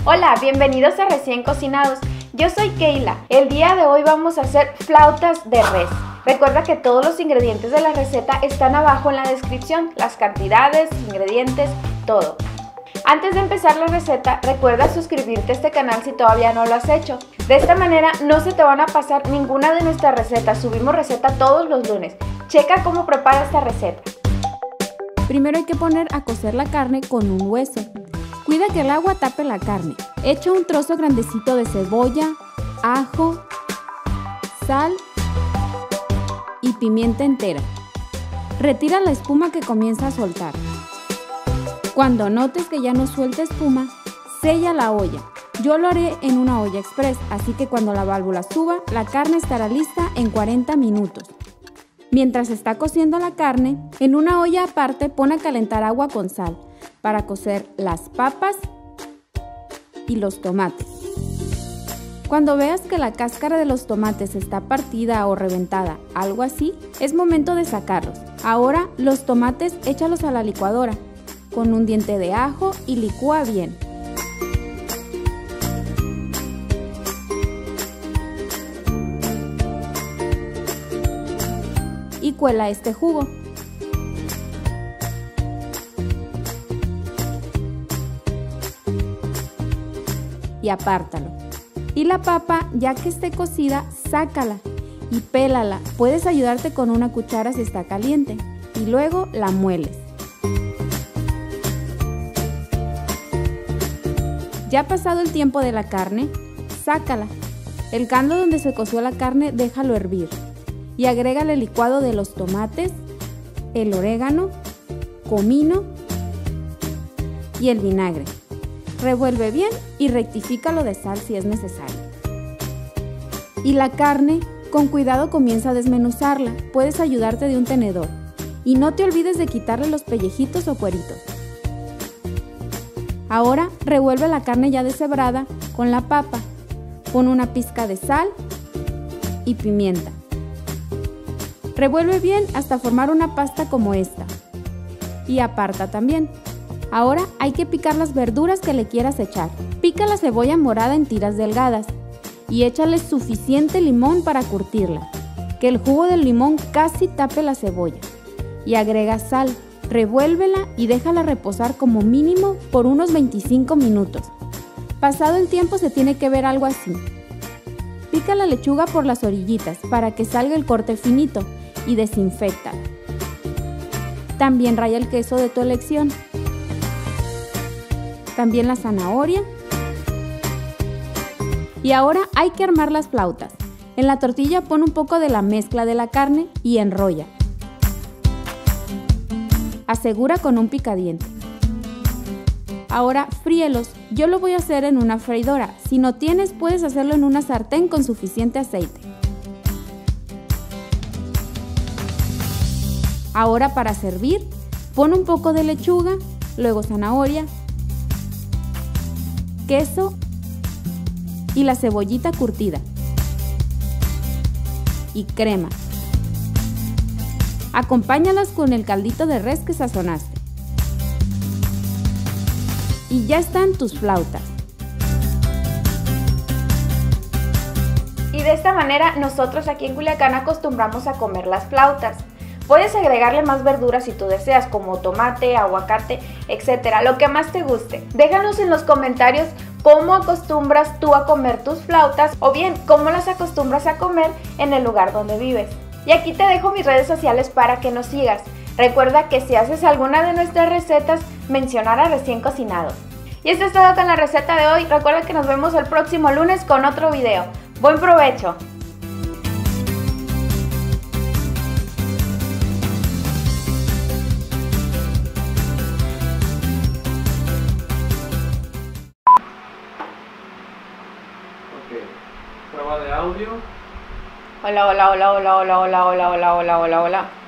Hola, bienvenidos a Recién Cocinados. Yo soy Keila. El día de hoy vamos a hacer flautas de res. Recuerda que todos los ingredientes de la receta están abajo en la descripción, las cantidades, ingredientes, todo. Antes de empezar la receta, recuerda suscribirte a este canal si todavía no lo has hecho. De esta manera no se te van a pasar ninguna de nuestras recetas. Subimos receta todos los lunes. Checa cómo prepara esta receta. Primero hay que poner a cocer la carne con un hueso. Cuida que el agua tape la carne. Echa un trozo grandecito de cebolla, ajo, sal y pimienta entera. Retira la espuma que comienza a soltar. Cuando notes que ya no suelta espuma, sella la olla. Yo lo haré en una olla express, así que cuando la válvula suba, la carne estará lista en 40 minutos. Mientras está cociendo la carne, en una olla aparte pon a calentar agua con sal para cocer las papas y los tomates. Cuando veas que la cáscara de los tomates está partida o reventada, algo así, es momento de sacarlos. Ahora los tomates échalos a la licuadora con un diente de ajo y licúa bien. Y cuela este jugo. Y apártalo. Y la papa, ya que esté cocida, sácala y pélala. Puedes ayudarte con una cuchara si está caliente. Y luego la mueles. Ya pasado el tiempo de la carne, sácala. El caldo donde se coció la carne, déjalo hervir. Y agrégale el licuado de los tomates, el orégano, comino y el vinagre. Revuelve bien y rectifícalo de sal si es necesario. Y la carne, con cuidado comienza a desmenuzarla. Puedes ayudarte de un tenedor. Y no te olvides de quitarle los pellejitos o cueritos. Ahora revuelve la carne ya deshebrada con la papa. Pon una pizca de sal y pimienta. Revuelve bien hasta formar una pasta como esta. Y aparta también. Ahora hay que picar las verduras que le quieras echar. Pica la cebolla morada en tiras delgadas y échale suficiente limón para curtirla. Que el jugo del limón casi tape la cebolla. Y agrega sal, revuélvela y déjala reposar como mínimo por unos 25 minutos. Pasado el tiempo se tiene que ver algo así. Pica la lechuga por las orillitas para que salga el corte finito y desinféctala. También raya el queso de tu elección. También la zanahoria. Y ahora hay que armar las flautas. En la tortilla pon un poco de la mezcla de la carne y enrolla. Asegura con un picadiente. Ahora fríelos. Yo lo voy a hacer en una freidora. Si no tienes, puedes hacerlo en una sartén con suficiente aceite. Ahora para servir, pon un poco de lechuga, luego zanahoria, queso y la cebollita curtida y crema. Acompáñalas con el caldito de res que sazonaste. Y ya están tus flautas. Y de esta manera nosotros aquí en Culiacán acostumbramos a comer las flautas. Puedes agregarle más verduras si tú deseas, como tomate, aguacate, etcétera, lo que más te guste. Déjanos en los comentarios cómo acostumbras tú a comer tus flautas o bien cómo las acostumbras a comer en el lugar donde vives. Y aquí te dejo mis redes sociales para que nos sigas. Recuerda que si haces alguna de nuestras recetas, mencionar a Recién Cocinados. Y esto es todo con la receta de hoy. Recuerda que nos vemos el próximo lunes con otro video. ¡Buen provecho! Prueba de audio. Hola, hola, hola, hola, hola, hola, hola, hola, hola, hola, hola.